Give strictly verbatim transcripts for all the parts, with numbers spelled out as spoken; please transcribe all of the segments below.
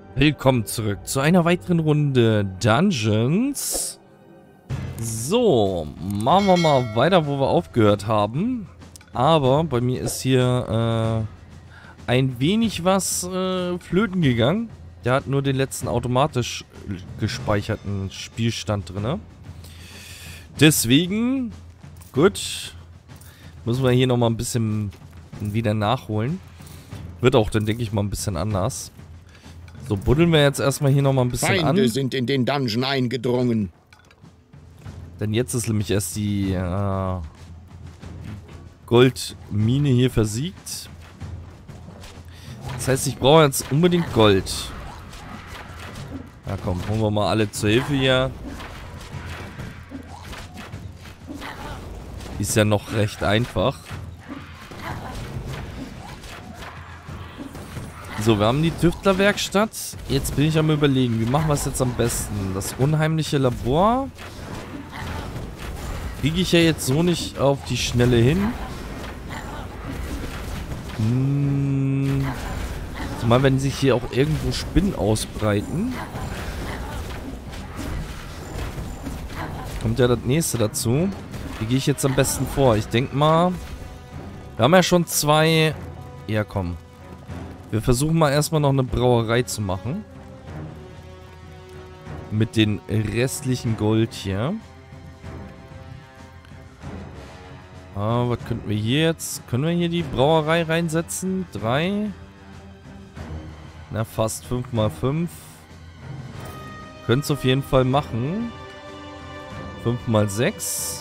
Willkommen zurück zu einer weiteren Runde Dungeons. So, machen wir mal weiter, wo wir aufgehört haben. Aber bei mir ist hier äh, ein wenig was äh, flöten gegangen. Der hat nur den letzten automatisch gespeicherten Spielstand drin. Deswegen, gut, müssen wir hier nochmal ein bisschen wieder nachholen. Wird auch dann, denke ich mal, ein bisschen anders. So, buddeln wir jetzt erstmal hier nochmal ein bisschen Feinde an. Feinde sind in den Dungeon eingedrungen. Denn jetzt ist nämlich erst die äh, Goldmine hier versiegt. Das heißt, ich brauche jetzt unbedingt Gold. Ja komm, holen wir mal alle zur Hilfe hier. Ist ja noch recht einfach. So, wir haben die Tüftlerwerkstatt. Jetzt bin ich am Überlegen, wie machen wir es jetzt am besten? Das unheimliche Labor kriege ich ja jetzt so nicht auf die Schnelle hin. Hm. Zumal, wenn sich hier auch irgendwo Spinnen ausbreiten, kommt ja das nächste dazu. Wie gehe ich jetzt am besten vor? Ich denke mal, wir haben ja schon zwei... Ja, komm. Wir versuchen mal erstmal noch eine Brauerei zu machen. Mit den restlichen Gold hier. Ah, was könnten wir hier jetzt? Können wir hier die Brauerei reinsetzen? Drei. Na, fast fünf mal fünf. Können es auf jeden Fall machen. fünf mal sechs.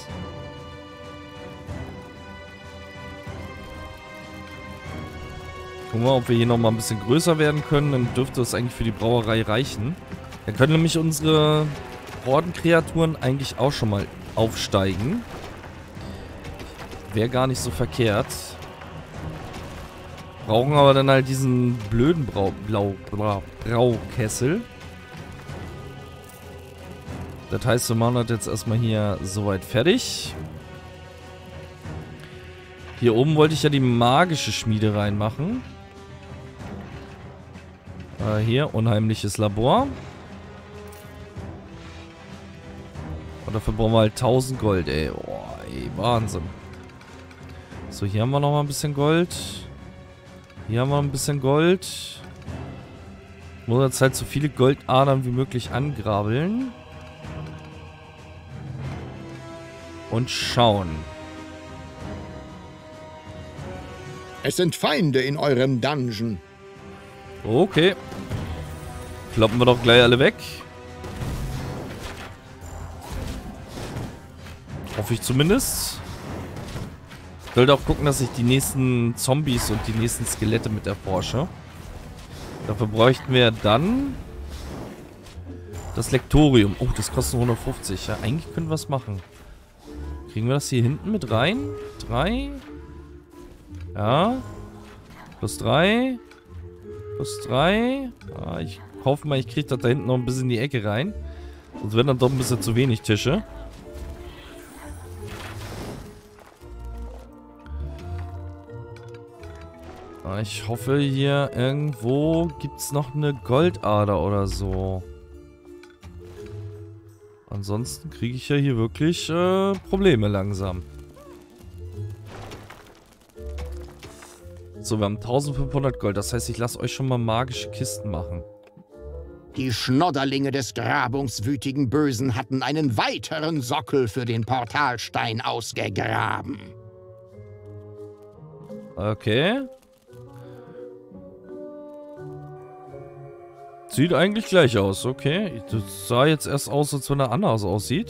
Gucken wir mal, ob wir hier nochmal ein bisschen größer werden können. Dann dürfte es eigentlich für die Brauerei reichen. Dann können nämlich unsere Hordenkreaturen eigentlich auch schon mal aufsteigen. Wäre gar nicht so verkehrt. Brauchen aber dann halt diesen blöden Brau Blau Blau Braukessel. Das heißt, wir machen das jetzt erstmal hier soweit fertig. Hier oben wollte ich ja die magische Schmiede reinmachen. Äh, hier, unheimliches Labor. Und dafür brauchen wir halt tausend Gold, ey. Oh, ey, Wahnsinn. So, hier haben wir noch mal ein bisschen Gold. Hier haben wir ein bisschen Gold. Muss jetzt halt so viele Goldadern wie möglich angrabeln. Und schauen. Es sind Feinde in eurem Dungeon. Okay. Kloppen wir doch gleich alle weg. Hoffe ich zumindest. Ich sollte auch gucken, dass ich die nächsten Zombies und die nächsten Skelette mit erforsche. Dafür bräuchten wir dann das Lektorium. Oh, das kostet hundertfünfzig. Ja, eigentlich können wir es machen. Kriegen wir das hier hinten mit rein? Drei. Ja. Plus drei. Plus drei. Ah, ich hoffe mal, ich kriege das da hinten noch ein bisschen in die Ecke rein. Sonst werden dann doch ein bisschen zu wenig Tische. Ah, ich hoffe, hier irgendwo gibt es noch eine Goldader oder so. Ansonsten kriege ich ja hier wirklich äh, Probleme langsam. So, wir haben eintausendfünfhundert Gold. Das heißt, ich lasse euch schon mal magische Kisten machen. Die Schnodderlinge des grabungswütigen Bösen hatten einen weiteren Sockel für den Portalstein ausgegraben. Okay. Sieht eigentlich gleich aus, okay. Das sah jetzt erst aus, als wenn er anders aussieht.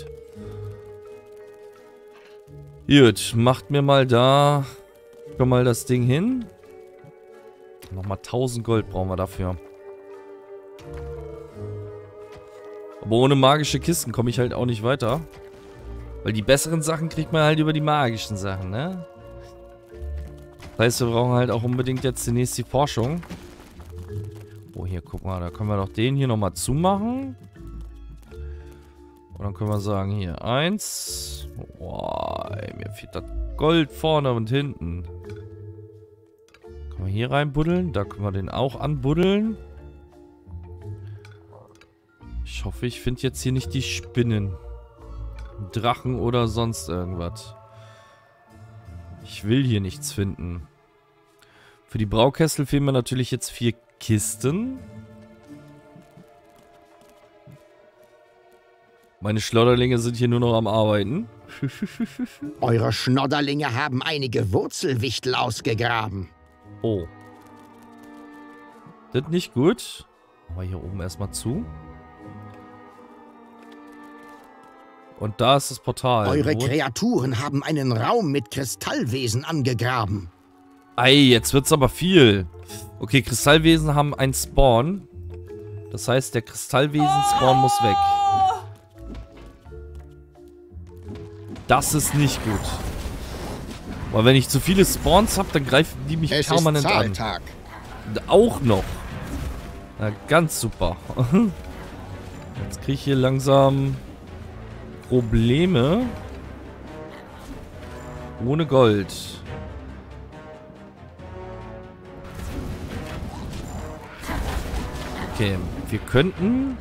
Gut, macht mir mal da schon mal das Ding hin. Nochmal tausend Gold brauchen wir dafür. Aber ohne magische Kisten komme ich halt auch nicht weiter. Weil die besseren Sachen kriegt man halt über die magischen Sachen, ne? Das heißt, wir brauchen halt auch unbedingt jetzt zunächst die Forschung. Oh, hier, guck mal, da können wir doch den hier nochmal zumachen. Und dann können wir sagen, hier, eins. Boah, ey, mir fehlt das Gold vorne und hinten. Können wir hier reinbuddeln? Da können wir den auch anbuddeln. Ich hoffe, ich finde jetzt hier nicht die Spinnen. Drachen oder sonst irgendwas. Ich will hier nichts finden. Für die Braukessel fehlen mir natürlich jetzt vier Kisten. Meine Schlotterlinge sind hier nur noch am Arbeiten. Eure Schnodderlinge haben einige Wurzelwichtel ausgegraben. Oh. Das ist nicht gut. Aber hier oben erstmal zu. Und da ist das Portal. Eure Wo? Kreaturen haben einen Raum mit Kristallwesen angegraben. Ei, jetzt wird's aber viel. Okay, Kristallwesen haben einen Spawn. Das heißt, der Kristallwesen-Spawn muss weg. Das ist nicht gut. Weil wenn ich zu viele Spawns habe, dann greifen die mich Es permanent ist an. Zahltag. Auch noch. Na, ganz super. Jetzt kriege ich hier langsam Probleme. Ohne Gold. Okay, wir könnten...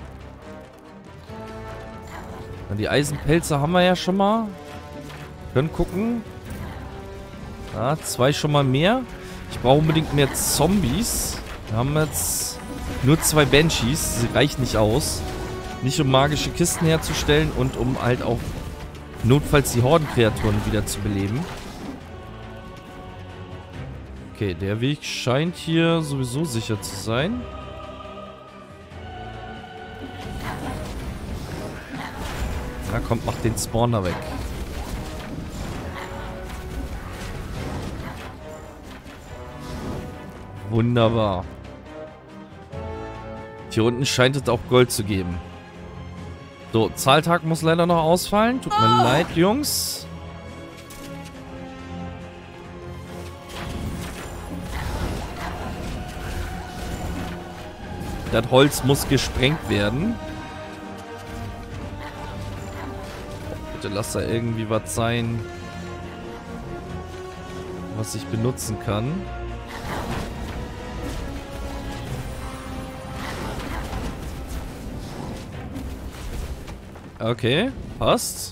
Die Eisenpelze haben wir ja schon mal. Können gucken. Ja, zwei schon mal mehr. Ich brauche unbedingt mehr Zombies. Wir haben jetzt nur zwei Banshees. Sie reichen nicht aus. Nicht um magische Kisten herzustellen und um halt auch notfalls die Hordenkreaturen wieder zu beleben. Okay, der Weg scheint hier sowieso sicher zu sein. Na kommt, macht den Spawner weg. Wunderbar. Hier unten scheint es auch Gold zu geben. So, Zahltag muss leider noch ausfallen. Tut mir leid, Jungs. Das Holz muss gesprengt werden. Bitte lass da irgendwie was sein, was ich benutzen kann. Okay, passt.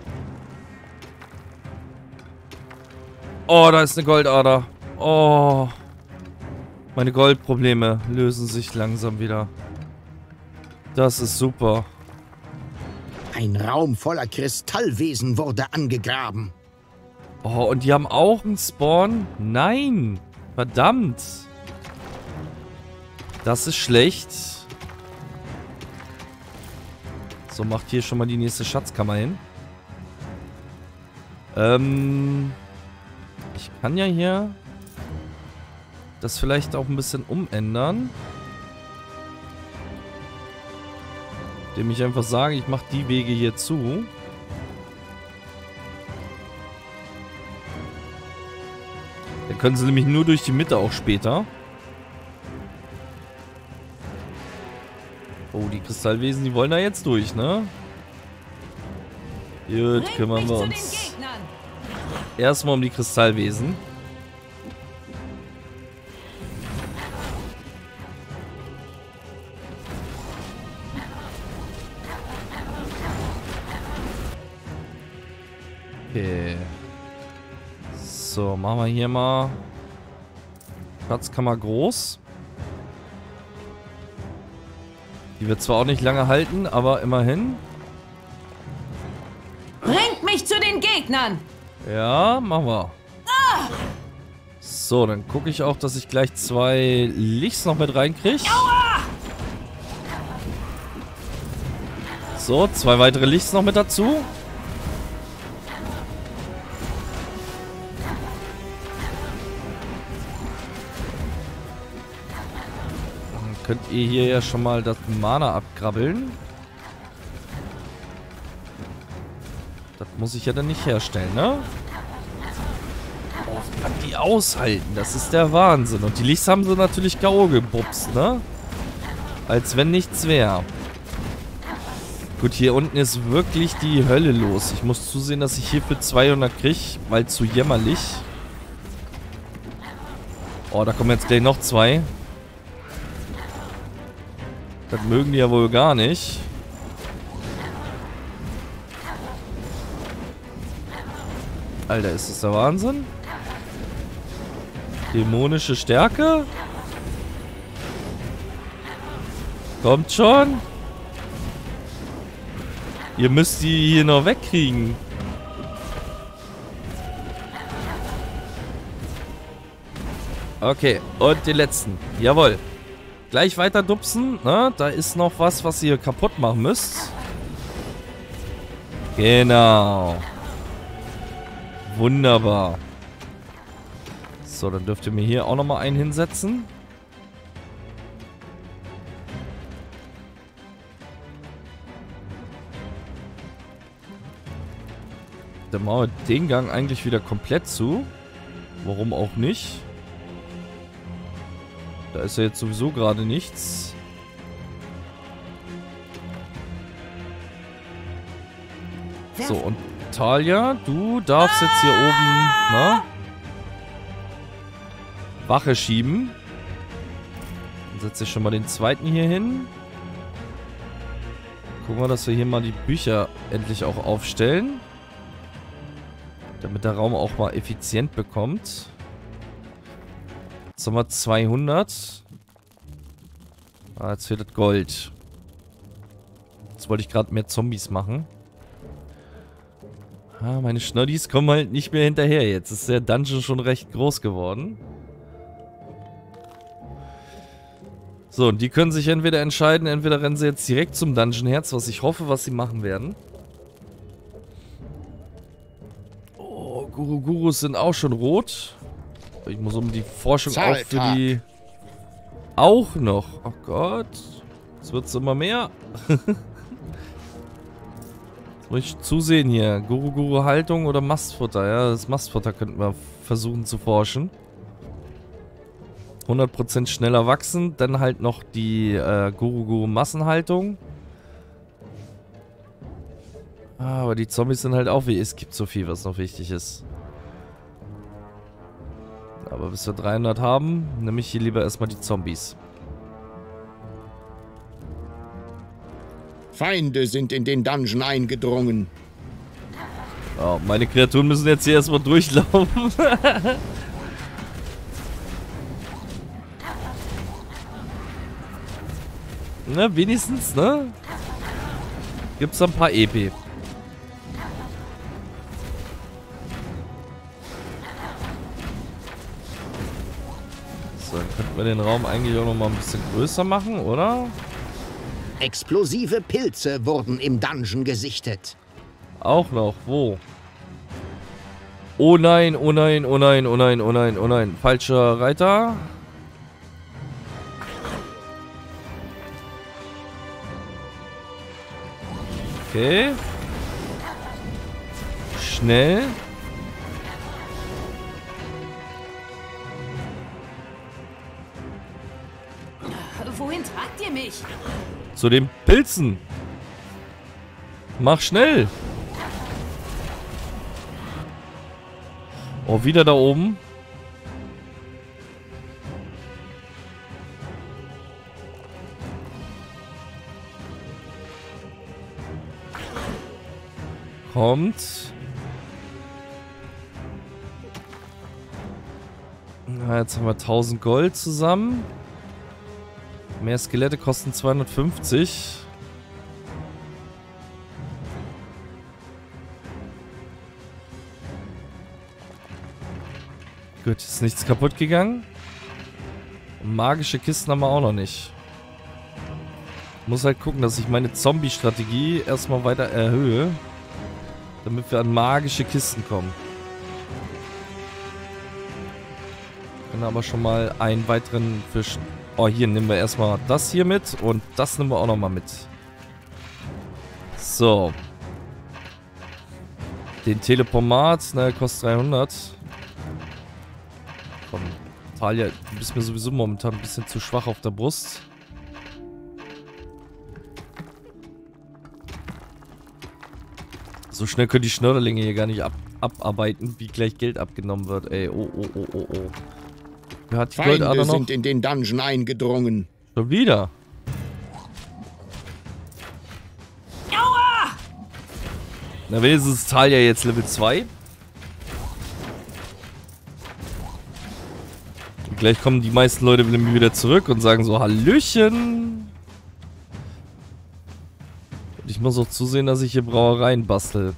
Oh, da ist eine Goldader. Oh. Meine Goldprobleme lösen sich langsam wieder. Das ist super. Ein Raum voller Kristallwesen wurde angegraben. Oh, und die haben auch einen Spawn? Nein. Verdammt. Das ist schlecht. So, macht hier schon mal die nächste Schatzkammer hin. Ähm, ich kann ja hier das vielleicht auch ein bisschen umändern. Indem ich einfach sage, ich mache die Wege hier zu. Dann können sie nämlich nur durch die Mitte auch später. Oh, die Kristallwesen, die wollen da jetzt durch, ne? Gut, kümmern wir uns erstmal um die Kristallwesen. Okay. So, machen wir hier mal Schatzkammer groß. Die wird zwar auch nicht lange halten, aber immerhin. Bringt mich zu den Gegnern! Ja, machen wir. Ah! So, dann gucke ich auch, dass ich gleich zwei Lichts noch mit reinkriege. So, zwei weitere Lichts noch mit dazu. Könnt ihr hier ja schon mal das Mana abkrabbeln. Das muss ich ja dann nicht herstellen, ne? Oh, kann die aushalten. Das ist der Wahnsinn. Und die Lichts haben sie natürlich K O gebupst, ne? Als wenn nichts wäre. Gut, hier unten ist wirklich die Hölle los. Ich muss zusehen, dass ich hier für zweihundert kriege, weil zu jämmerlich. Oh, da kommen jetzt gleich noch zwei. Das mögen die ja wohl gar nicht. Alter, ist das der Wahnsinn? Dämonische Stärke? Kommt schon. Ihr müsst die hier noch wegkriegen. Okay, und den letzten. Jawohl. Gleich weiter dupsen. Ne? Da ist noch was, was ihr kaputt machen müsst. Genau. Wunderbar. So, dann dürft ihr mir hier auch nochmal einen hinsetzen. Dann machen wir den Gang eigentlich wieder komplett zu. Warum auch nicht? Da ist ja jetzt sowieso gerade nichts. So, und Talia, du darfst jetzt hier oben, na, Wache schieben. Dann setze ich schon mal den zweiten hier hin. Gucken wir, dass wir hier mal die Bücher endlich auch aufstellen. Damit der Raum auch mal effizient bekommt. Jetzt haben wir zweihundert. Ah, jetzt fehlt das Gold. Jetzt wollte ich gerade mehr Zombies machen. Ah, meine Schnoddis kommen halt nicht mehr hinterher. Jetzt ist der Dungeon schon recht groß geworden. So, und die können sich entweder entscheiden, entweder rennen sie jetzt direkt zum Dungeon-Herz, was ich hoffe, was sie machen werden. Oh, Guru-Gurus sind auch schon rot. Ich muss um die Forschung auch für die... Auch noch. Oh Gott. Jetzt wird es immer mehr. Jetzt muss ich zusehen hier. Guru-Guru-Haltung oder Mastfutter. Ja, das Mastfutter könnten wir versuchen zu forschen. hundert Prozent schneller wachsen. Dann halt noch die äh, Guru-Guru-Massenhaltung. Ah, aber die Zombies sind halt auch wie... Es gibt so viel, was noch wichtig ist. Aber bis wir dreihundert haben, nehme ich hier lieber erstmal die Zombies. Feinde sind in den Dungeon eingedrungen. Oh, meine Kreaturen müssen jetzt hier erstmal durchlaufen. Ne, wenigstens, ne? Gibt's da ein paar E P. So, dann könnten wir den Raum eigentlich auch noch mal ein bisschen größer machen, oder? Explosive Pilze wurden im Dungeon gesichtet. Auch noch, wo? Oh nein, oh nein, oh nein, oh nein, oh nein, oh nein. Falscher Reiter. Okay. Schnell. Wohin tragt ihr mich? Zu den Pilzen. Mach schnell. Oh, wieder da oben. Kommt. Na, jetzt haben wir tausend Gold zusammen. Mehr Skelette kosten zweihundertfünfzig. Gut, ist nichts kaputt gegangen. Magische Kisten haben wir auch noch nicht. Muss halt gucken, dass ich meine Zombie-Strategie erstmal weiter erhöhe. Damit wir an magische Kisten kommen. Können aber schon mal einen weiteren Fisch... Oh, hier nehmen wir erstmal das hier mit. Und das nehmen wir auch nochmal mit. So. Den Telepormat, ne, kostet dreihundert. Komm, Talia, du bist mir sowieso momentan ein bisschen zu schwach auf der Brust. So schnell können die Schnörderlinge hier gar nicht ab abarbeiten, wie gleich Geld abgenommen wird, ey. Oh, oh, oh, oh, oh. Wer hat die Goldader noch? Feinde sind in den Dungeon eingedrungen. Schon wieder. Aua! Na, wenigstens ist Talia jetzt Level zwei. gleich kommen die meisten Leute wieder zurück und sagen so, Hallöchen. Und ich muss auch zusehen, dass ich hier Brauereien bastel.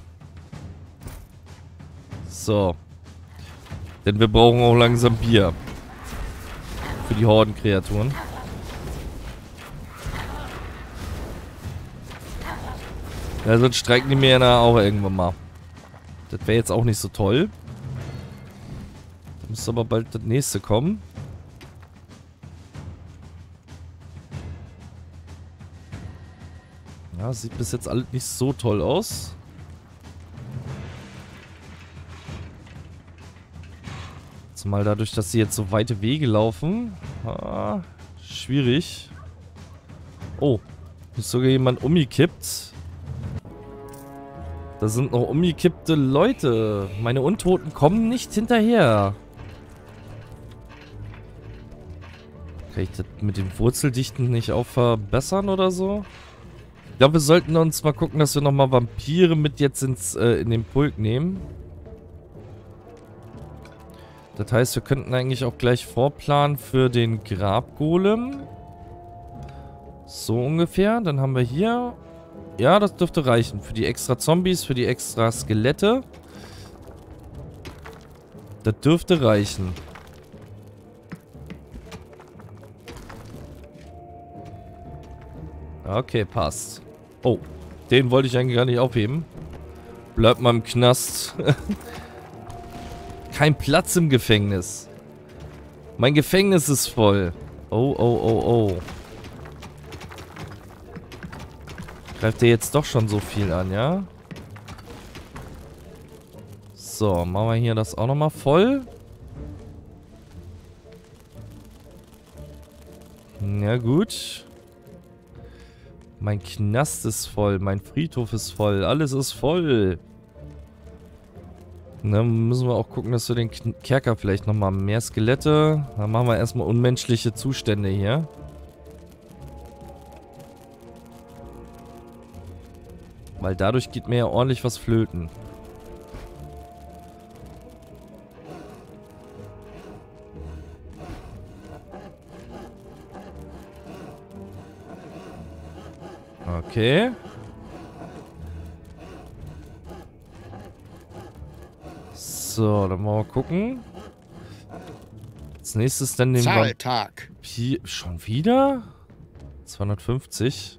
So. Denn wir brauchen auch langsam Bier. Für die Hordenkreaturen. Ja, sonst streiken die mir ja auch irgendwann mal. Das wäre jetzt auch nicht so toll. Da müsste aber bald das nächste kommen. Ja, sieht bis jetzt alles nicht so toll aus. Zumal dadurch, dass sie jetzt so weite Wege laufen. Ah, schwierig. Oh, ist sogar jemand umgekippt. Da sind noch umgekippte Leute. Meine Untoten kommen nicht hinterher. Kann ich das mit den Wurzeldichten nicht auch verbessern oder so? Ich glaube, wir sollten uns mal gucken, dass wir nochmal Vampire mit jetzt ins, äh, in den Pulk nehmen. Das heißt, wir könnten eigentlich auch gleich vorplanen für den Grabgolem. So ungefähr. Dann haben wir hier... Ja, das dürfte reichen. Für die extra Zombies, für die extra Skelette. Das dürfte reichen. Okay, passt. Oh, den wollte ich eigentlich gar nicht aufheben. Bleibt mal im Knast. Kein Platz im Gefängnis. Mein Gefängnis ist voll. Oh, oh, oh, oh. Greift der jetzt doch schon so viel an, ja? So, machen wir hier das auch nochmal voll. Ja, gut. Mein Knast ist voll, mein Friedhof ist voll, alles ist voll. Dann müssen wir auch gucken, dass wir den Kerker vielleicht nochmal mehr Skelette. Dann machen wir erstmal unmenschliche Zustände hier. Weil dadurch geht mir ja ordentlich was flöten. Okay. So, dann wollen wir gucken. Als nächstes dann den... Zahltag. Hier, schon wieder? zweihundertfünfzig.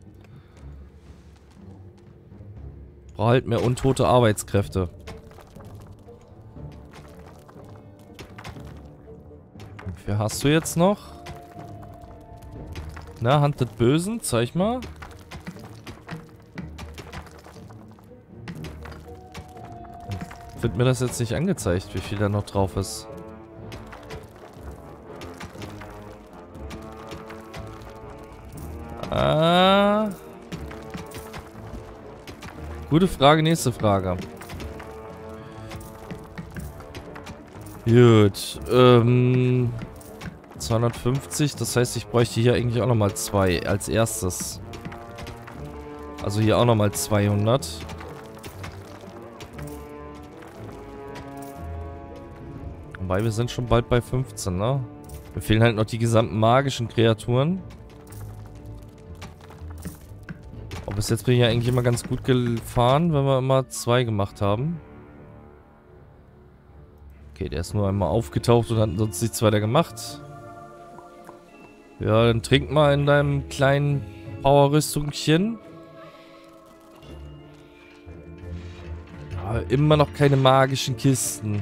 Braucht halt mehr untote Arbeitskräfte. Wie viel hast du jetzt noch? Na, Hand des Bösen, zeig mal. Wird mir das jetzt nicht angezeigt, wie viel da noch drauf ist. Ah. Gute Frage, nächste Frage. Gut, ähm... zweihundertfünfzig, das heißt, ich bräuchte hier eigentlich auch nochmal zwei als erstes. Also hier auch nochmal zweihundert. Wobei, wir sind schon bald bei fünfzehn, ne? Mir fehlen halt noch die gesamten magischen Kreaturen. Aber bis jetzt bin ich ja eigentlich immer ganz gut gefahren, wenn wir immer zwei gemacht haben. Okay, der ist nur einmal aufgetaucht und hat sonst nichts weiter gemacht. Ja, dann trink mal in deinem kleinen Power-Rüstungchen. Ja, immer noch keine magischen Kisten.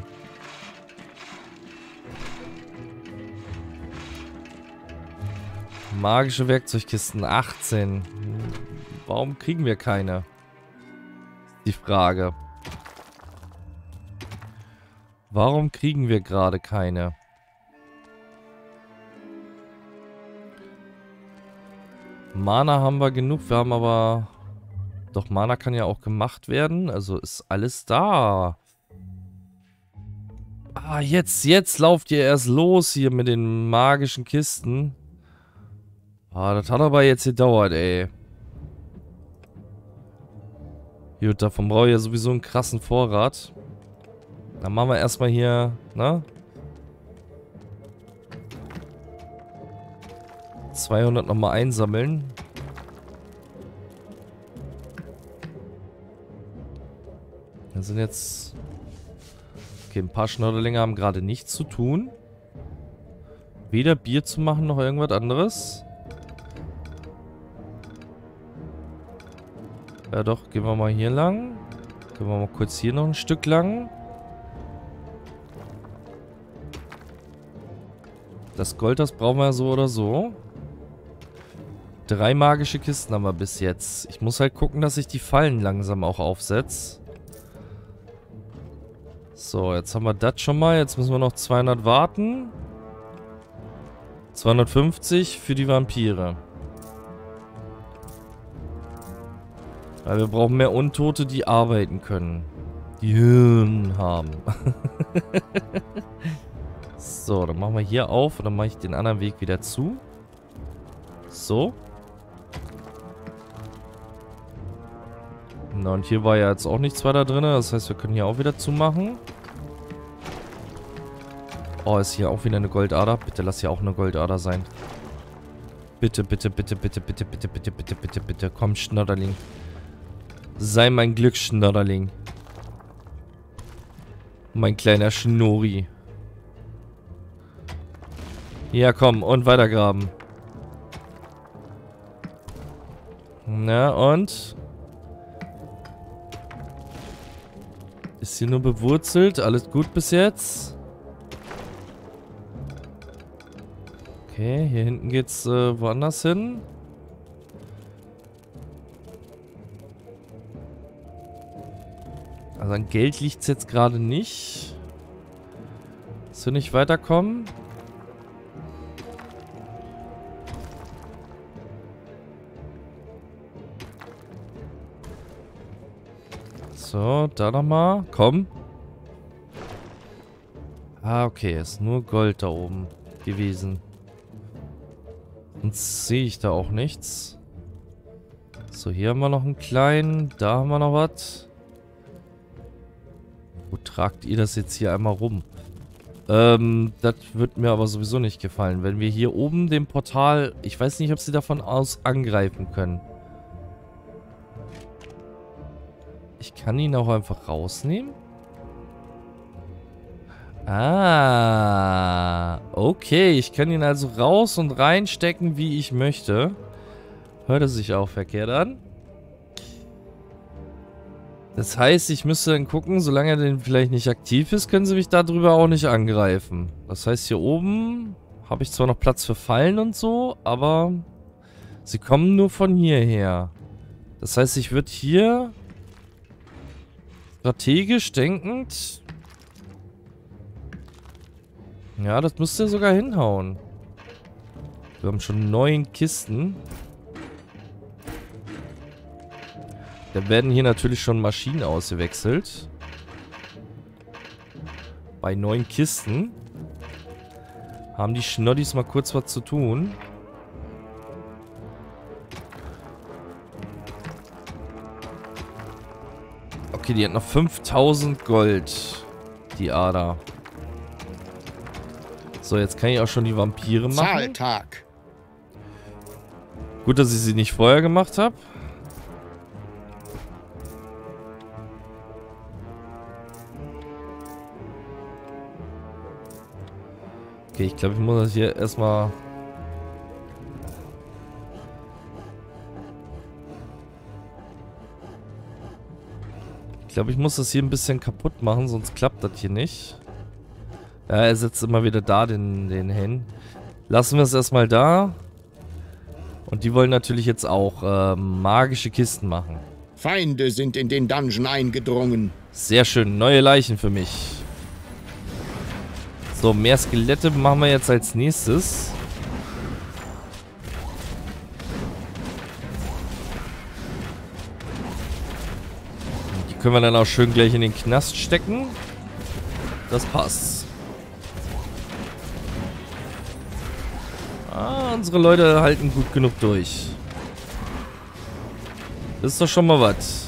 Magische Werkzeugkisten, achtzehn. Warum kriegen wir keine? Die Frage. Warum kriegen wir gerade keine? Mana haben wir genug, wir haben aber... Doch, Mana kann ja auch gemacht werden, also ist alles da. Ah, jetzt, jetzt lauft ihr erst los hier mit den magischen Kisten. Ah, das hat aber jetzt gedauert, ey. Gut, davon brauche ich ja sowieso einen krassen Vorrat. Dann machen wir erstmal hier, ne? zweihundert nochmal einsammeln. Da sind jetzt... Okay, ein paar Schnodderlinge haben gerade nichts zu tun. Weder Bier zu machen, noch irgendwas anderes. Ja doch, gehen wir mal hier lang. Gehen wir mal kurz hier noch ein Stück lang. Das Gold, das brauchen wir so oder so. Drei magische Kisten haben wir bis jetzt. Ich muss halt gucken, dass ich die Fallen langsam auch aufsetze. So, jetzt haben wir das schon mal. Jetzt müssen wir noch zweihundert warten. zweihundertfünfzig für die Vampire. Weil wir brauchen mehr Untote, die arbeiten können. Die Hirn haben. So, dann machen wir hier auf und dann mache ich den anderen Weg wieder zu. So. Na, und hier war ja jetzt auch nichts weiter drin. Das heißt, wir können hier auch wieder zumachen. Oh, ist hier auch wieder eine Goldader? Bitte lass hier auch eine Goldader sein. Bitte, bitte, bitte, bitte, bitte, bitte, bitte, bitte, bitte, bitte. Komm, Schnodderling. Sei mein Glücksschnodderling. Mein kleiner Schnori. Ja, komm. Und weitergraben. Na, und? Ist hier nur bewurzelt. Alles gut bis jetzt. Okay, hier hinten geht's äh, woanders hin. Also an Geld liegt es jetzt gerade nicht. Dass wir nicht weiterkommen. So, da nochmal. Komm. Ah, okay. Ist nur Gold da oben gewesen. Sonst sehe ich da auch nichts. So, hier haben wir noch einen kleinen. Da haben wir noch was. Wo tragt ihr das jetzt hier einmal rum? Ähm, das wird mir aber sowieso nicht gefallen. Wenn wir hier oben dem Portal... Ich weiß nicht, ob sie davon aus angreifen können. Ich kann ihn auch einfach rausnehmen. Ah, okay. Ich kann ihn also raus und reinstecken, wie ich möchte. Hört es sich auch verkehrt an. Das heißt, ich müsste dann gucken, solange er denn vielleicht nicht aktiv ist, können sie mich darüber auch nicht angreifen. Das heißt, hier oben habe ich zwar noch Platz für Fallen und so, aber sie kommen nur von hierher. Das heißt, ich würde hier strategisch denkend... Ja, das müsste sogar hinhauen. Wir haben schon neun Kisten. Da werden hier natürlich schon Maschinen ausgewechselt. Bei neun Kisten haben die Schnoddis mal kurz was zu tun. Okay, die hat noch fünftausend Gold. Die Ader. So, jetzt kann ich auch schon die Vampire machen. Zahltag. Gut, dass ich sie nicht vorher gemacht habe. Okay, ich glaube, ich muss das hier erstmal... Ich glaube, ich muss das hier ein bisschen kaputt machen, sonst klappt das hier nicht. Ja, er setzt immer wieder da den, den hin. Lassen wir es erstmal da. Und die wollen natürlich jetzt auch äh, magische Kisten machen. Feinde sind in den Dungeon eingedrungen. Sehr schön, neue Leichen für mich. So, mehr Skelette machen wir jetzt als nächstes. Die können wir dann auch schön gleich in den Knast stecken. Das passt. Ah, unsere Leute halten gut genug durch. Das ist doch schon mal was.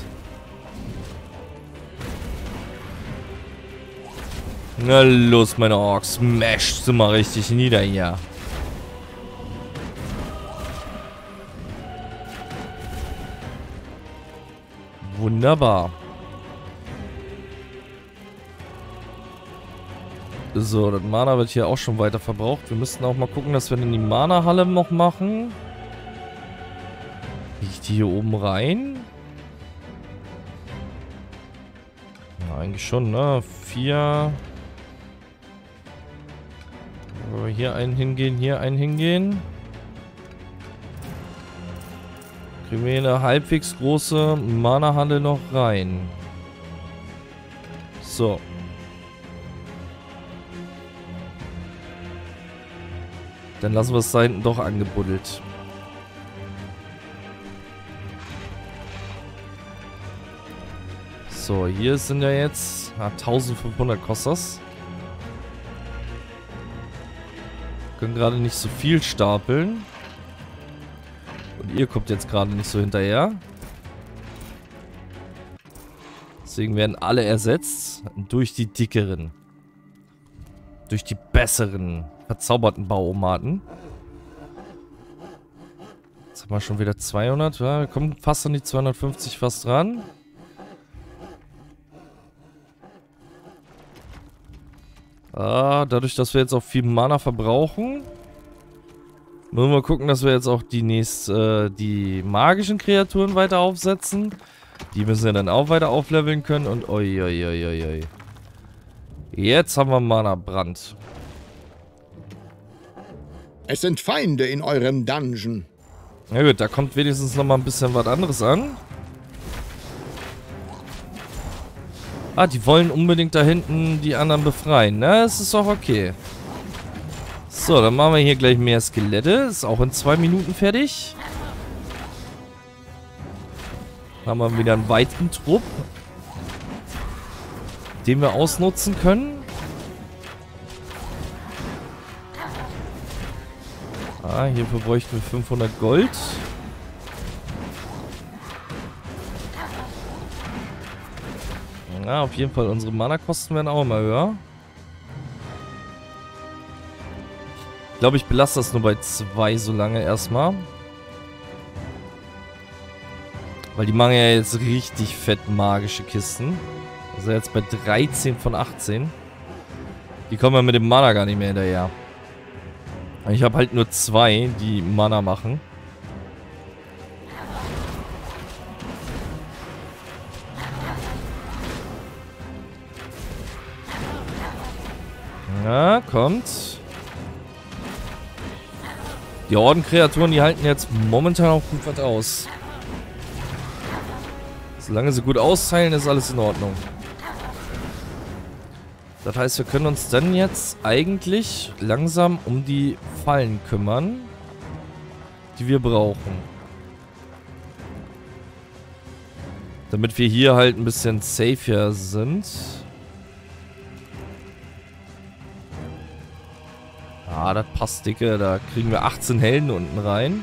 Na los, meine Orks. Smash sie mal richtig nieder hier. Wunderbar. So, das Mana wird hier auch schon weiter verbraucht. Wir müssten auch mal gucken, dass wir dann die Mana-Halle noch machen. Kriege ich die hier oben rein? Ja, eigentlich schon, ne? Vier. Hier einen hingehen, hier einen hingehen. Kriegen wir hier eine halbwegs große Mana-Halle noch rein. So. Dann lassen wir es da hinten doch angebuddelt. So, hier sind ja jetzt ah, eintausendfünfhundert kostet das. Können gerade nicht so viel stapeln. Und ihr kommt jetzt gerade nicht so hinterher. Deswegen werden alle ersetzt durch die dickeren. Durch die besseren, verzauberten Bauomaten. Jetzt haben wir schon wieder zweihundert. Ja, wir kommen fast an die zweihundertfünfzig fast ran. Ah, dadurch, dass wir jetzt auch viel Mana verbrauchen, müssen wir gucken, dass wir jetzt auch die nächste, äh, die magischen Kreaturen weiter aufsetzen. Die müssen wir dann auch weiter aufleveln können und oi, oi, oi, oi, oi. Jetzt haben wir Mana-Brand. Es sind Feinde in eurem Dungeon. Na gut, da kommt wenigstens noch mal ein bisschen was anderes an. Ah, die wollen unbedingt da hinten die anderen befreien. Na, das ist auch okay. So, dann machen wir hier gleich mehr Skelette. Ist auch in zwei Minuten fertig. Dann haben wir wieder einen weiten Trupp, den wir ausnutzen können. Ah, hierfür bräuchten wir fünfhundert Gold. Ja, auf jeden Fall, unsere Mana-Kosten werden auch immer höher. Ich glaube, ich belasse das nur bei zwei so lange erstmal. Weil die machen ja jetzt richtig fett magische Kisten. Also jetzt bei dreizehn von achtzehn. Die kommen ja mit dem Mana gar nicht mehr hinterher. Ich habe halt nur zwei, die Mana machen. Ja, kommt. Die Ordenkreaturen, die halten jetzt momentan auch gut was aus. Solange sie gut austeilen, ist alles in Ordnung. Das heißt, wir können uns dann jetzt eigentlich langsam um die Fallen kümmern, die wir brauchen. Damit wir hier halt ein bisschen safer sind. Ah, das passt, dicke. Da kriegen wir achtzehn Helden unten rein.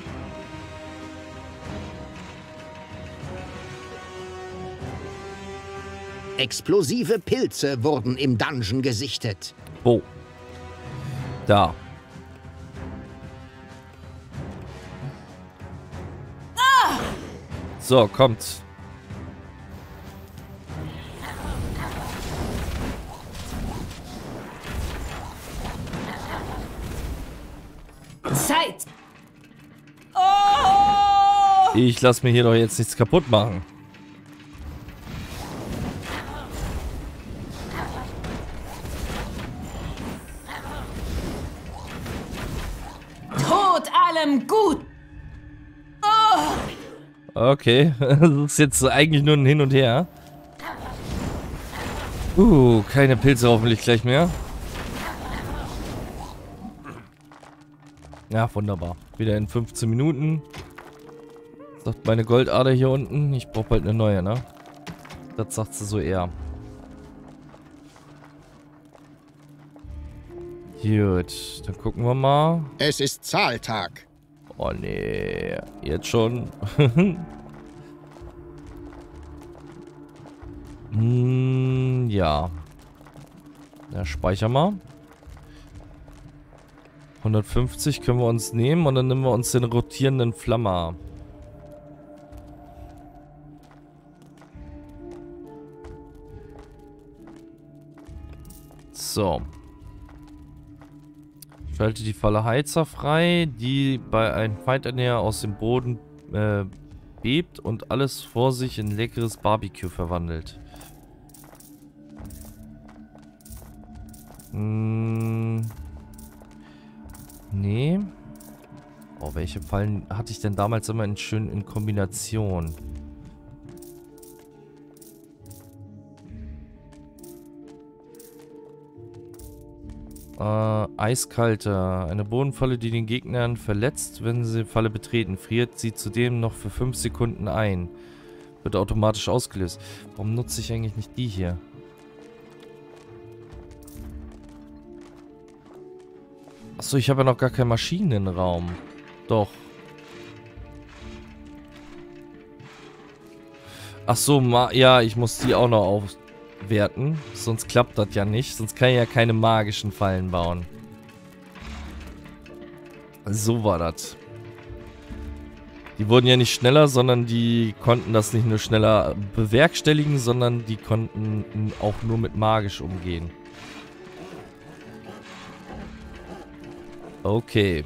Explosive Pilze wurden im Dungeon gesichtet. Oh. Da. Ah! So, kommt. Zeit! Oh! Ich lasse mir hier doch jetzt nichts kaputt machen. Tod allem gut! Oh! Okay, das ist jetzt eigentlich nur ein Hin und Her. Uh, keine Pilze hoffentlich gleich mehr. Ja, wunderbar. Wieder in fünfzehn Minuten. Sagt meine Goldader hier unten. Ich brauche bald eine neue, ne? Das sagt sie so eher. Gut, dann gucken wir mal. Es ist Zahltag. Oh nee, jetzt schon. hm, ja. Ja, speichern wir. hundertfünfzig können wir uns nehmen und dann nehmen wir uns den rotierenden Flammer. So. Schalte die Falle Heizer frei, die bei einem Feindernäher aus dem Boden äh, bebt und alles vor sich in leckeres Barbecue verwandelt. Hm. Nee. Oh, welche Fallen hatte ich denn damals immer in schön in Kombination? Äh, eiskalte. Eine Bodenfalle, die den Gegnern verletzt, wenn sie die Falle betreten. Friert sie zudem noch für fünf Sekunden ein. Wird automatisch ausgelöst. Warum nutze ich eigentlich nicht die hier? Achso, ich habe ja noch gar keinen Maschinenraum. Doch. Achso, ja, ich muss die auch noch aufwerten. Sonst klappt das ja nicht. Sonst kann ich ja keine magischen Fallen bauen. So war das. Die wurden ja nicht schneller, sondern die konnten das nicht nur schneller bewerkstelligen, sondern die konnten auch nur mit magisch umgehen. Okay.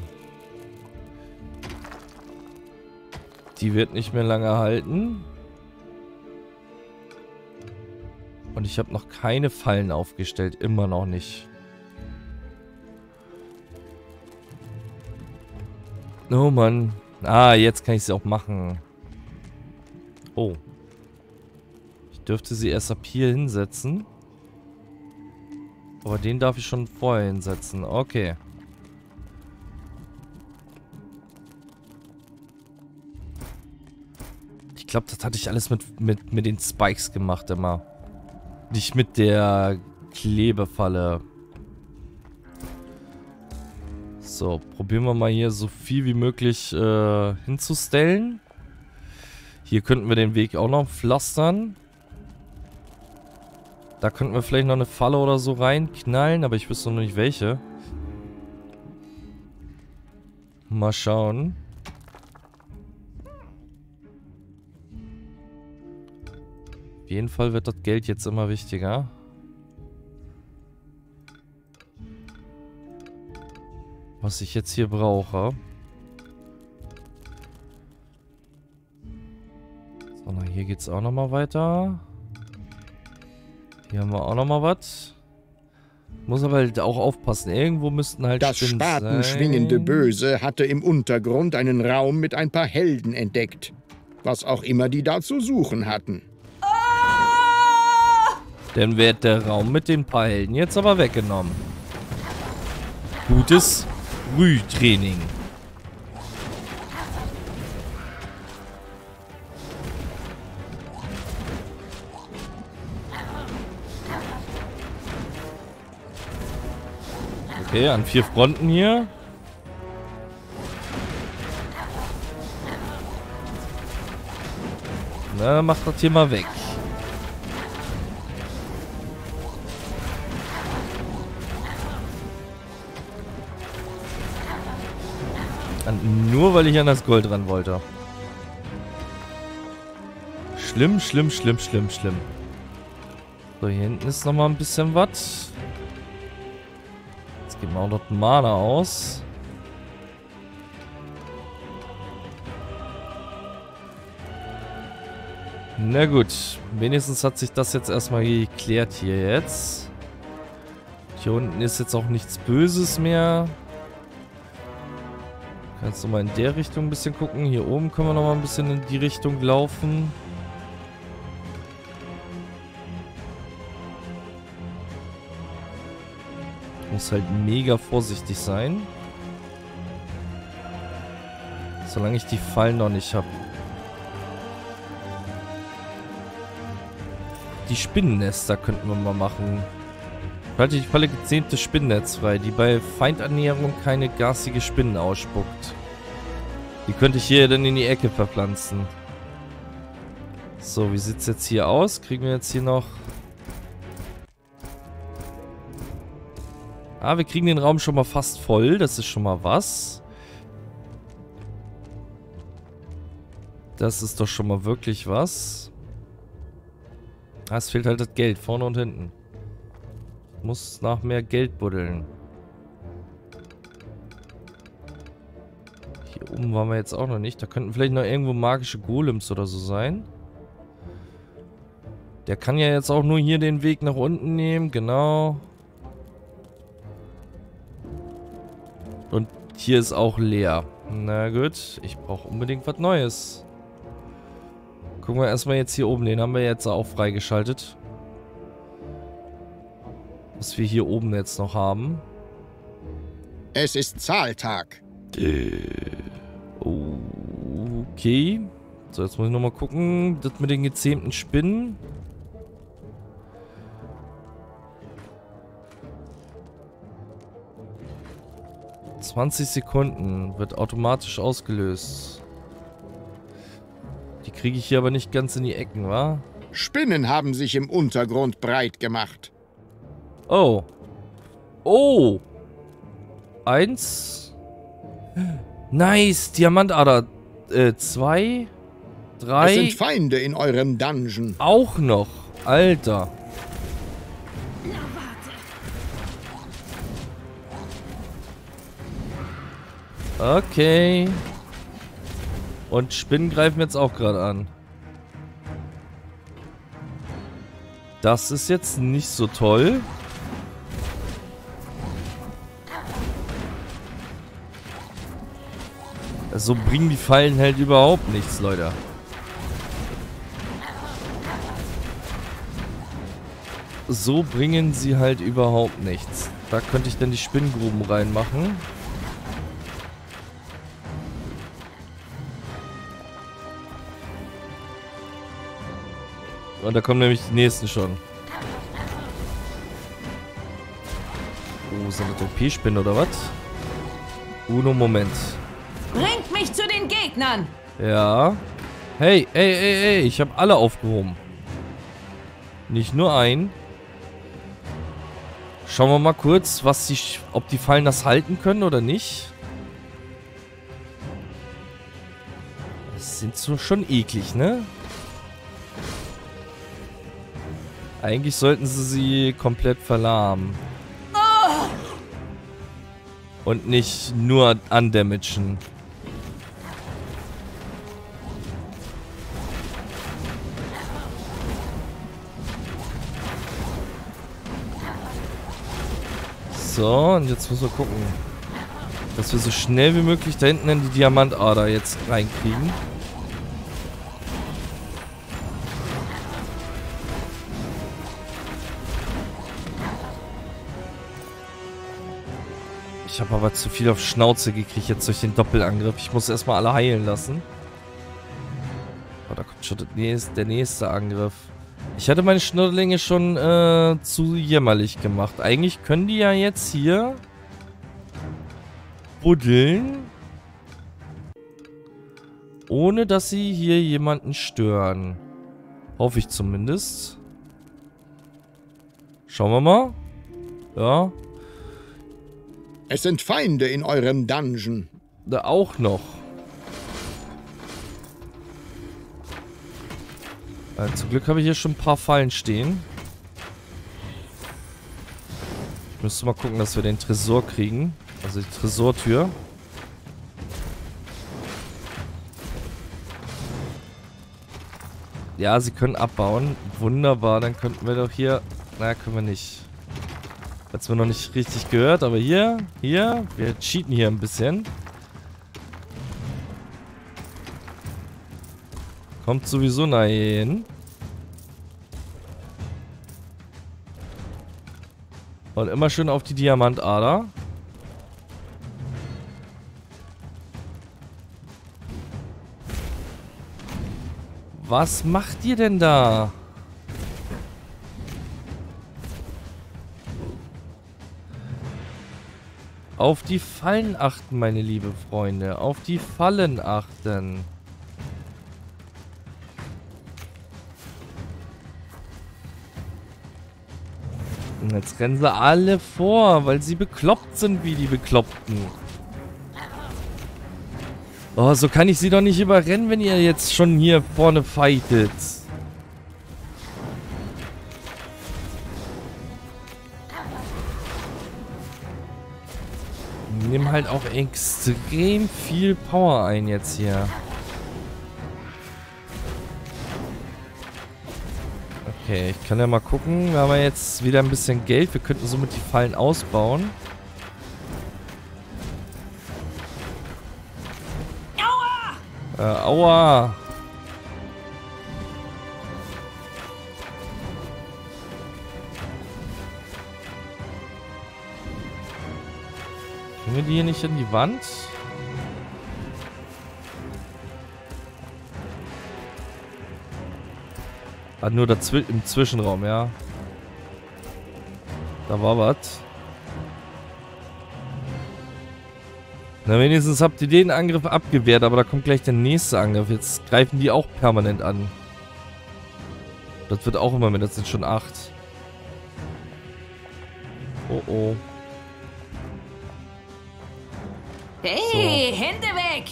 Die wird nicht mehr lange halten. Und ich habe noch keine Fallen aufgestellt. Immer noch nicht. Oh Mann. Ah, jetzt kann ich sie auch machen. Oh. Ich dürfte sie erst ab hier hinsetzen. Aber den darf ich schon vorher hinsetzen. Okay. Ich glaube, das hatte ich alles mit, mit, mit den Spikes gemacht immer. Nicht mit der Klebefalle. So, probieren wir mal hier so viel wie möglich äh, hinzustellen. Hier könnten wir den Weg auch noch pflastern. Da könnten wir vielleicht noch eine Falle oder so reinknallen, aber ich wüsste noch nicht welche. Mal schauen. Auf jeden Fall wird das Geld jetzt immer wichtiger. Was ich jetzt hier brauche. So, na, hier geht es auch nochmal weiter. Hier haben wir auch nochmal was. Muss aber halt auch aufpassen. Irgendwo müssten halt Das Spinnen spatenschwingende sein. Böse hatte im Untergrund einen Raum mit ein paar Helden entdeckt. Was auch immer die da zu suchen hatten. Dann wird der Raum mit den paar Helden jetzt aber weggenommen. Gutes Frühtraining. Okay, an vier Fronten hier. Na, mach das hier mal weg. Nur weil ich an das Gold ran wollte. Schlimm, schlimm, schlimm, schlimm, schlimm. So, hier hinten ist nochmal ein bisschen was. Jetzt geben wir auch noch den Mana aus. Na gut. Wenigstens hat sich das jetzt erstmal geklärt hier jetzt. Hier unten ist jetzt auch nichts Böses mehr. Kannst du mal in der Richtung ein bisschen gucken. Hier oben können wir noch mal ein bisschen in die Richtung laufen. Muss halt mega vorsichtig sein. Solange ich die Fallen noch nicht habe. Die Spinnennester könnten wir mal machen. Halte die Falle gezähmtes Spinnennetz frei, die bei Feindannäherung keine garstige Spinnen ausspuckt. Die könnte ich hier dann in die Ecke verpflanzen. So, wie sieht es jetzt hier aus? Kriegen wir jetzt hier noch... Ah, wir kriegen den Raum schon mal fast voll. Das ist schon mal was. Das ist doch schon mal wirklich was. Ah, es fehlt halt das Geld, vorne und hinten. Muss nach mehr Geld buddeln. Hier oben waren wir jetzt auch noch nicht. Da könnten vielleicht noch irgendwo magische Golems oder so sein. Der kann ja jetzt auch nur hier den Weg nach unten nehmen. Genau. Und hier ist auch leer. Na gut. Ich brauche unbedingt was Neues. Gucken wir erstmal jetzt hier oben. Den haben wir jetzt auch freigeschaltet. Was wir hier oben jetzt noch haben. Es ist Zahltag. Äh, okay. So, jetzt muss ich nochmal gucken. Das mit den gezähmten Spinnen. zwanzig Sekunden. Wird automatisch ausgelöst. Die kriege ich hier aber nicht ganz in die Ecken, wa? Spinnen haben sich im Untergrund breit gemacht. Oh. Oh. Eins. Nice. Diamantader. Äh, zwei. Drei. Es sind Feinde in eurem Dungeon. Auch noch. Alter. Okay. Und Spinnen greifen jetzt auch gerade an. Das ist jetzt nicht so toll. So bringen die Fallen halt überhaupt nichts, Leute. So bringen sie halt überhaupt nichts. Da könnte ich dann die Spinngruben reinmachen. Und da kommen nämlich die nächsten schon. Oh, sind das O P-Spinnen oder was? Uno Moment. Bringt mich zu den Gegnern! Ja. Hey, ey, ey, ey, ich habe alle aufgehoben. Nicht nur einen. Schauen wir mal kurz, was die, ob die Fallen das halten können oder nicht. Das sind so schon eklig, ne? Eigentlich sollten sie sie komplett verlahmen. Oh! Und nicht nur undamagen. So, und jetzt müssen wir gucken, dass wir so schnell wie möglich da hinten in die Diamantader jetzt reinkriegen. Ich habe aber zu viel auf Schnauze gekriegt jetzt durch den Doppelangriff. Ich muss erstmal alle heilen lassen. Oh, da kommt schon der nächste Angriff. Ich hatte meine Schnurrlinge schon äh, zu jämmerlich gemacht. Eigentlich können die ja jetzt hier buddeln, ohne dass sie hier jemanden stören. Hoffe ich zumindest. Schauen wir mal. Ja. Es sind Feinde in eurem Dungeon. Da auch noch. Äh, zum Glück habe ich hier schon ein paar Fallen stehen. Ich müsste mal gucken, dass wir den Tresor kriegen. Also die Tresortür. Ja, sie können abbauen. Wunderbar, dann könnten wir doch hier... Naja, können wir nicht. Hat's mir noch nicht richtig gehört, aber hier, hier, wir cheaten hier ein bisschen. Kommt sowieso nahe hin. Und immer schön auf die Diamantader. Was macht ihr denn da? Auf die Fallen achten, meine liebe Freunde. Auf die Fallen achten. Und jetzt rennen sie alle vor, weil sie bekloppt sind wie die Bekloppten. Oh, so kann ich sie doch nicht überrennen, wenn ihr jetzt schon hier vorne fightet. Die nehmen halt auch extrem viel Power ein jetzt hier. Okay, ich kann ja mal gucken. Wir haben ja jetzt wieder ein bisschen Geld. Wir könnten somit die Fallen ausbauen. Aua! Äh, aua! Kriegen wir die hier nicht in die Wand? Ah, nur dazwi- im Zwischenraum, ja. Da war was. Na, wenigstens habt ihr den Angriff abgewehrt, aber da kommt gleich der nächste Angriff. Jetzt greifen die auch permanent an. Das wird auch immer mehr, das sind schon acht. Oh oh. Hey, so. Hände weg!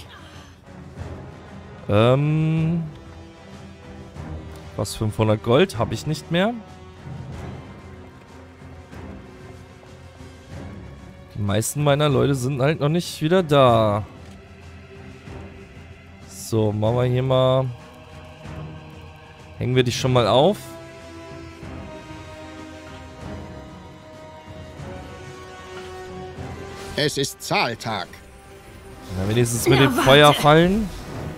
Ähm... Was, fünfhundert Gold? Habe ich nicht mehr. Die meisten meiner Leute sind halt noch nicht wieder da. So, machen wir hier mal... Hängen wir dich schon mal auf. Es ist Zahltag. Na, wenigstens mit den Feuerfallen.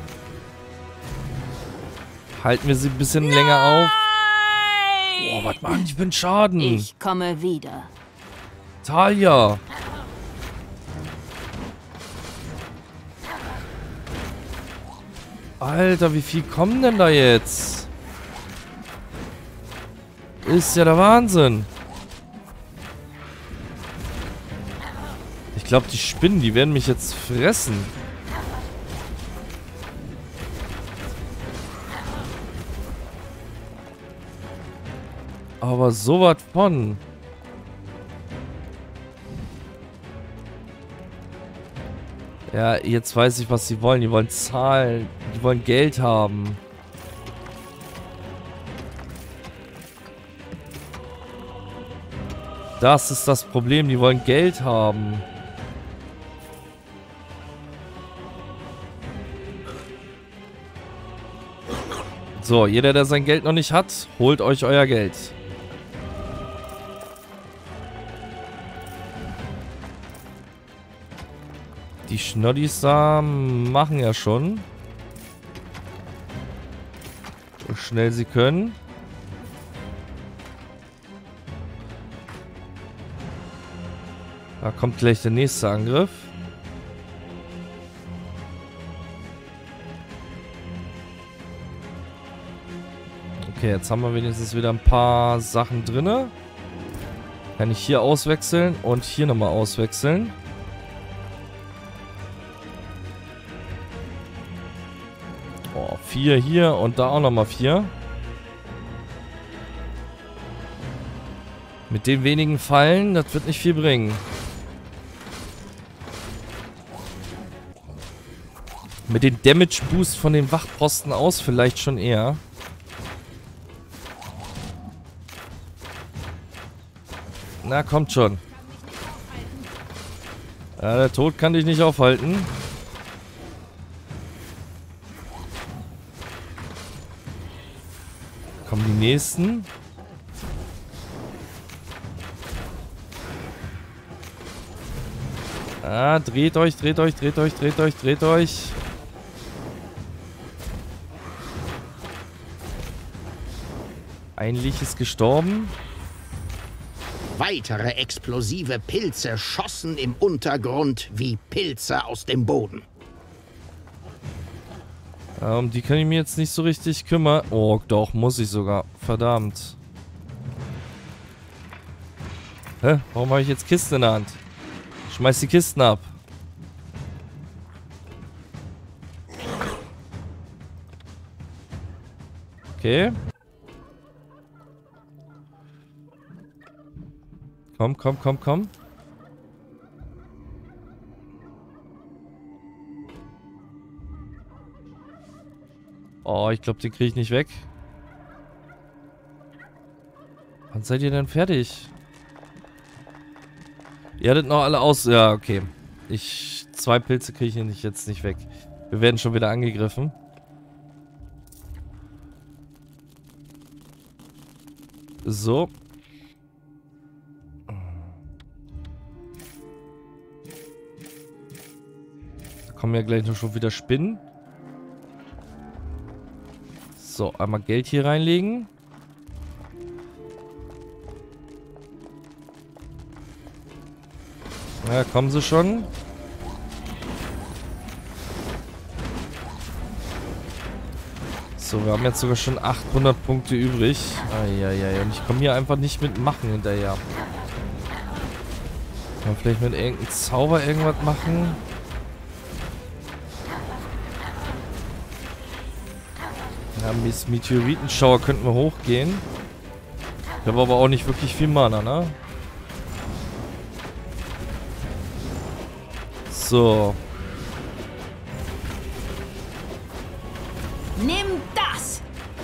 Halten wir sie ein bisschen Nein! länger auf. Boah, was machen die für einen Schaden? Ich komme wieder. Talia. Alter, wie viel kommen denn da jetzt? Ist ja der Wahnsinn. Ich glaube, die Spinnen, die werden mich jetzt fressen. Aber so was von. Ja, jetzt weiß ich, was sie wollen. Die wollen zahlen. Die wollen Geld haben. Das ist das Problem. Die wollen Geld haben. So, jeder, der sein Geld noch nicht hat, holt euch euer Geld. Die Schnoddis da machen ja schon. So schnell sie können. Da kommt gleich der nächste Angriff. Okay, jetzt haben wir wenigstens wieder ein paar Sachen drin. Kann ich hier auswechseln und hier nochmal auswechseln. Oh, vier hier und da auch nochmal vier. Mit den wenigen Fallen, das wird nicht viel bringen. Mit dem Damage Boost von den Wachposten aus vielleicht schon eher. Na, kommt schon. Ja, der Tod kann dich nicht aufhalten. Kommen die nächsten. Ah, dreht euch, dreht euch, dreht euch, dreht euch, dreht euch. Ein Lich ist gestorben. Weitere explosive Pilze schossen im Untergrund wie Pilze aus dem Boden. Ja, um die kann ich mir jetzt nicht so richtig kümmern. Oh, doch, muss ich sogar. Verdammt. Hä? Warum habe ich jetzt Kisten in der Hand? Schmeiß die Kisten ab. Okay. Komm, komm, komm, komm. Oh, ich glaube, den kriege ich nicht weg. Wann seid ihr denn fertig? Ihr hattet noch alle aus... Ja, okay. Ich... Zwei Pilze kriege ich jetzt nicht weg. Wir werden schon wieder angegriffen. So. Da kommen ja gleich noch schon wieder Spinnen. So, einmal Geld hier reinlegen. Ja, kommen sie schon. So, wir haben jetzt sogar schon achthundert Punkte übrig. Eieiei, und ich komme hier einfach nicht mit Machen hinterher. Kann man vielleicht mit irgendeinem Zauber irgendwas machen? Ja, mit Meteoritenschauer könnten wir hochgehen. Ich habe aber auch nicht wirklich viel Mana, ne? So. Nimm das!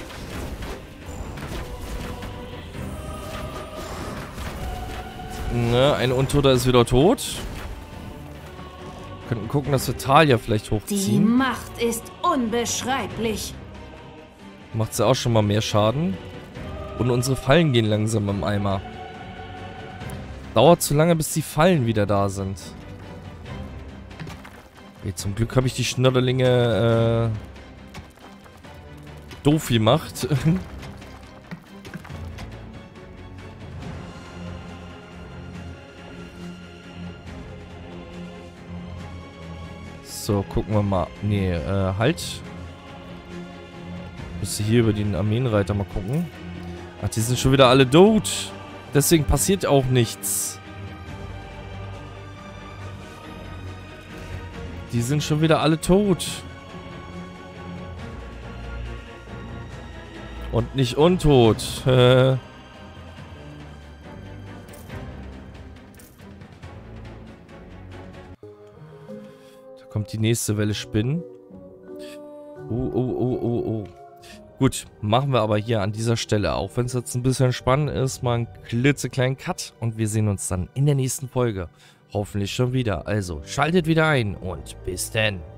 Ne, ein Untoter ist wieder tot. Könnten gucken, dass wir Talia vielleicht Die hochziehen. Macht ist unbeschreiblich. Macht sie auch schon mal mehr Schaden. Und unsere Fallen gehen langsam im Eimer. Dauert zu lange, bis die Fallen wieder da sind. Okay, zum Glück habe ich die Schnodderlinge äh, doof gemacht. So, gucken wir mal. Nee, äh, halt. Müsste hier über den Armeenreiter mal gucken. Ach, die sind schon wieder alle tot. Deswegen passiert auch nichts. Die sind schon wieder alle tot. Und nicht untot. Da kommt die nächste Welle Spinnen. Oh, oh, oh, oh, oh. Gut, machen wir aber hier an dieser Stelle, auch wenn es jetzt ein bisschen spannend ist, mal einen klitzekleinen Cut. Und wir sehen uns dann in der nächsten Folge. Hoffentlich schon wieder. Also, schaltet wieder ein und bis dann.